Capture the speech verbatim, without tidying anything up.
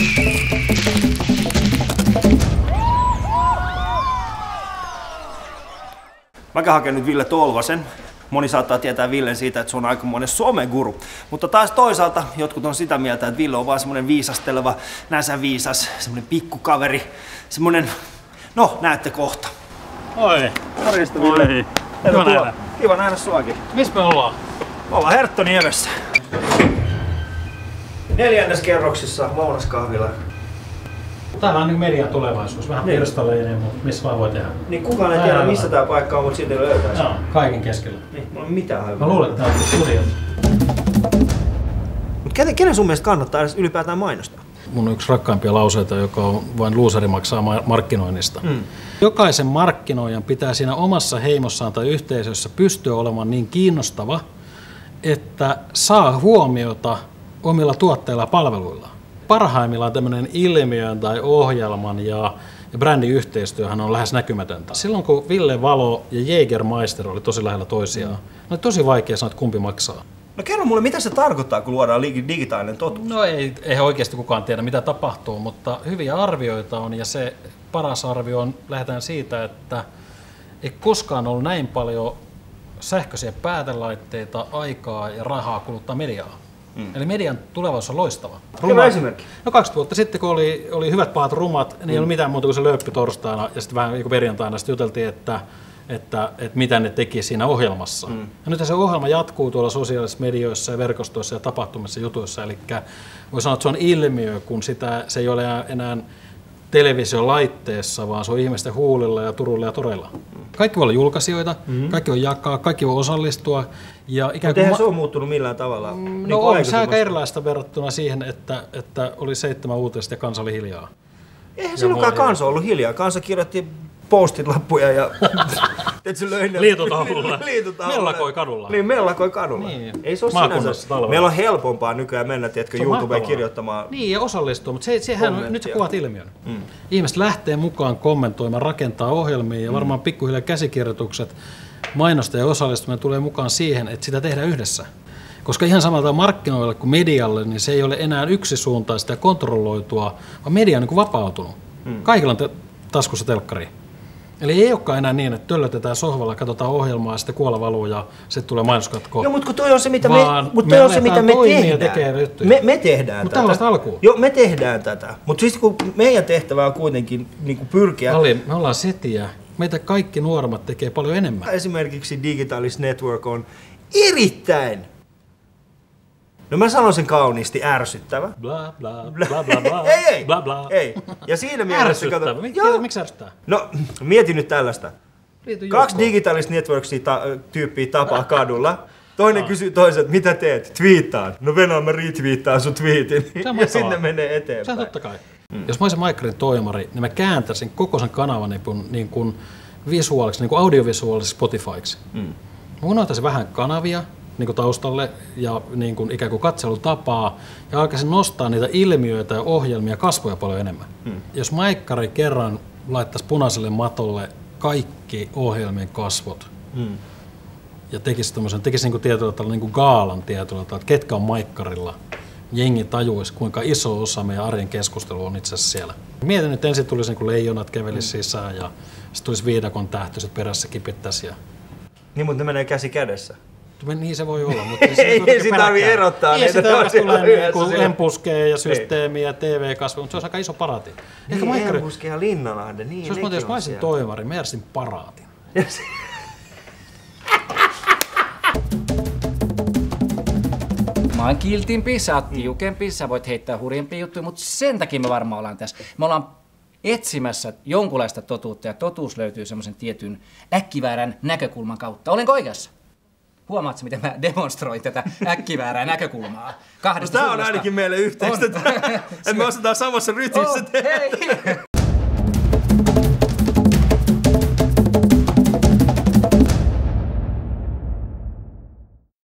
Mä haken nyt Ville Tolvasen. Moni saattaa tietää Villen siitä, että se on aikamoinen someguru. Mutta taas toisaalta jotkut on sitä mieltä, että Ville on vaan semmonen viisasteleva, näsäviisas, semmonen pikkukaveri. Semmonen, no näette kohta. Oi, morjesta Ville. Oi. Kiva nähdä. Kiva nähdä suakin. Missä me ollaan? Me ollaan Herttoniemessä. Neljännes kerroksissa lounaskahvila. Täällä on niin median tulevaisuus, vähän niin. pirstaleinen, mutta missä vaan voi tehdä. Niin kukaan ei tiedä Ää, missä tää paikka on, mutta silti löytää sen. Joo, kaiken keskellä. Niin, mulla on mitään hajua. Mä luulen, että tää on studio. Mut kenen, kenen sun mielestä kannattaa edes ylipäätään mainostaa? Mun on yksi rakkaimpia lauseita, joka on vain luuseri maksaa markkinoinnista. Mm. Jokaisen markkinoijan pitää siinä omassa heimossaan tai yhteisössä pystyä olemaan niin kiinnostava, että saa huomiota omilla tuotteilla ja palveluilla. Parhaimmillaan tämmöinen ilmiön tai ohjelman ja, ja brändin yhteistyöhän on lähes näkymätöntä. Silloin kun Ville Valo ja Jägermeister oli tosi lähellä toisiaan, mm. no tosi vaikea sanoa, että kumpi maksaa. No kerro mulle, mitä se tarkoittaa, kun luodaan digitaalinen totuus? No ei, ei oikeasti kukaan tiedä, mitä tapahtuu, mutta hyviä arvioita on ja se paras arvio on, lähdetään siitä, että ei koskaan ollut näin paljon sähköisiä päätelaitteita, aikaa ja rahaa kuluttaa mediaa. Mm. Eli median tulevaisuus on loistava. Hyvä esimerkki. No kaksi vuotta sitten, kun oli, oli hyvät pahat rumat, niin mm. ei ollut mitään muuta kuin se lööppi torstaina ja sitten vähän niin perjantaina sitten juteltiin, että, että, että mitä ne teki siinä ohjelmassa. Mm. Ja nyt se ohjelma jatkuu tuolla sosiaalisissa medioissa ja verkostoissa ja tapahtumissa ja jutuissa. Eli voi sanoa, että se on ilmiö, kun sitä, se ei ole enää televisiolaitteessa, vaan se on ihmisten huulilla ja turuilla ja toreilla. Kaikki voi olla julkaisijoita, mm-hmm. kaikki voi jakaa, kaikki voi osallistua. Ja ikään kuin eihän ma- se ole muuttunut millään tavalla. No niin on se aika erilaista verrattuna siihen, että, että oli seitsemän uutista ja kansa oli hiljaa. Eihän silloinkaan kansa ollut hiljaa. Kansa kirjoitti postit-lappuja ja liitutaululla. Liitutaululla. Mellakoi kadulla. Niin, mellakoi kadulla. Niin. Ei se ole sinänsä. Meillä on helpompaa nykyään mennä, tiedätkö, YouTubeen kirjoittamaan. Niin, ja osallistua, mutta se, sehän nyt sä kuvat ilmiön. Mm. Ihmiset lähtee mukaan kommentoimaan, rakentaa ohjelmia ja varmaan mm. pikkuhiljaa käsikirjoitukset, mainosta ja osallistuminen tulee mukaan siihen, että sitä tehdään yhdessä. Koska ihan samalta markkinoille kuin medialle, niin se ei ole enää yksisuuntaista ja kontrolloitua, vaan media on niin kuin vapautunut. Mm. Kaikilla on te- taskussa telkkari. Eli ei olekaan enää niin, että töllötetään sohvalla, katsotaan ohjelmaa ja sitten kuola valuu ja sitten tulee mainoskatko. Joo, mutta kun toi on se, mitä me, me, toi on se, mitä me tehdään. Me, me tehdään Mut tätä. tällaista alkuun. Joo, me tehdään tätä. Mutta siis kun meidän tehtävä on kuitenkin niin kuin pyrkiä... Alin, me ollaan setiä. Meitä kaikki nuoremmat tekee paljon enemmän. Esimerkiksi Digitalis Network on erittäin, no mä sanon sen kauniisti, ärsyttävä. Bla bla bla bla bla. ei, ei, bla bla. ei. Ja siinä mielessä... Ärsyttävä? Kato, miksi ärsyttää? No, mieti nyt tällaista. Kaksi Digitalis Networksia ta- tyyppiä tapaa kadulla. Toinen kysyy toiselta, mitä teet? Twiittaan. No Venäjä, mä retweettaan sun tweetin. Ja sinne menee eteenpäin. Se on totta kai. Mm. Jos mä olisin Maikkarin toimari, niin mä kääntäisin koko sen kanavan niin kuin, niin kuin visuaaliksi, niin kuin audiovisuaaliseksi Spotifyksi. Mm. Mä unohtaisin vähän kanavia niin kuin taustalle ja niin kuin ikään kuin katselutapaa ja alkaisin nostaa niitä ilmiöitä ja ohjelmia kasvoja paljon enemmän. Mm. Jos Maikkari kerran laittaisi punaiselle matolle kaikki ohjelmien kasvot mm. ja tekisi tämmöisen, tekisi niin kuin tietyllä tavalla niin kuin gaalan tietyllä tavalla, että ketkä on Maikkarilla, jengi tajuisi, kuinka iso osa meidän arjen keskustelua on itse asiassa siellä. Mietin, että ensin tulisi niin kuin leijonat kävelisi mm. sisään ja sitten tulisi viidakon tähtöiset perässä kipittäisi. Ja... Niin, mutta ne menee käsi kädessä. Niin se voi olla, mutta se ei, ei sitä tarvitse erottaa. Ei sitä tulee empuskea ja systeemiä ja T V-kasvu, mutta se olisi aika iso paraati. Niin, Maikkari... empuske ja Linnanahde, niin se olisi muuten, jos mä olisin toimari, mä järjestin paraatin. Mä oon kiltimpi, sä oot tiukempi, sä voit heittää hurjempia juttuja, mutta sen takia me varmaan ollaan tässä. Me ollaan etsimässä jonkunlaista totuutta ja totuus löytyy semmoisen tietyn äkkiväärän näkökulman kautta. Olenko oikeassa? Huomaatko, miten mä demonstroin tätä äkkiväärää näkökulmaa? Kahdesta no, tämä on ainakin meille yhteistä, että me osataan samassa rytmissä oh, tehdä.